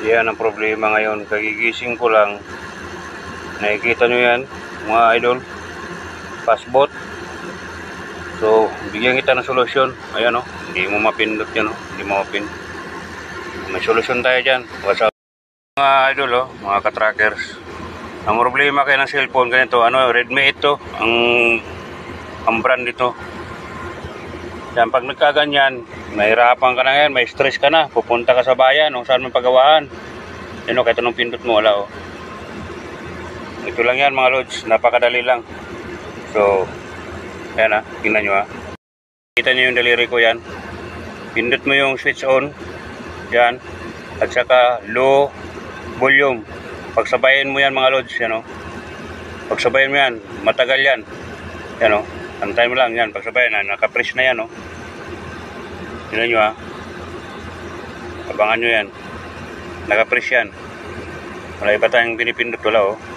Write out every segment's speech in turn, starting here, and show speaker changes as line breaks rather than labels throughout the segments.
Yan ang problema ngayon. Kagigising ko lang. Nakikita nyo yan, mga idol. Fastbot. So, bigyan kita ng solusyon. Ayan o. Hindi mo mapindot yan o. Hindi mo mapin. May solusyon tayo dyan. What's up? Mga idol o. Mga ka-trackers. Ang problema kayo ng cellphone, ganito. Redmi 8 to. Ang brand dito. Yan, pag nagkaganyan, mahirapan ka na yan, may stress ka na, pupunta ka sa bayan, kung saan may pagawaan. Yan o, kahit anong pindot mo, wala o. Ito lang yan mga lods, napakadali lang. So, yan ha, tingnan nyo ha. Kita nyo yung daliri ko yan. Pindot mo yung switch on, yan. At saka low volume. Pagsabayin mo yan mga lods, yan o. Pagsabayin mo yan, matagal yan. Yan o. Antay mo lang yan, pagsabayan na, nakapress na yan, oh. Tignan nyo, ha. Abangan nyo yan. Nakapress yan. Wala iba tayong pinipindot, wala, oh.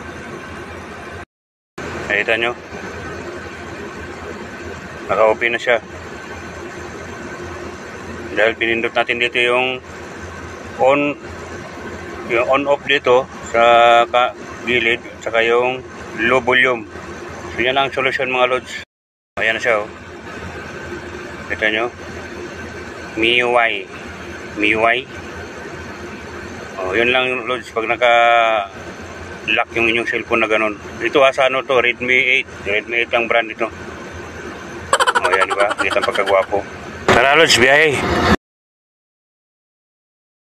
Nakita nyo? Naka-open na siya. Dahil pinindot natin dito yung on-off dito sa gilid, saka yung low volume. So, yan ang solusyon mga lods. Ayan na siya, oh. Kita nyo? MIUI. Oh, yun lang, lods. Pag naka-lock yung inyong cellphone na ganun. Ito, sa ano to? Redmi 8. Redmi 8 ang brand ito. Oh, yan, diba? Kita ang pagkagwapo. Tara, lods, biyahe.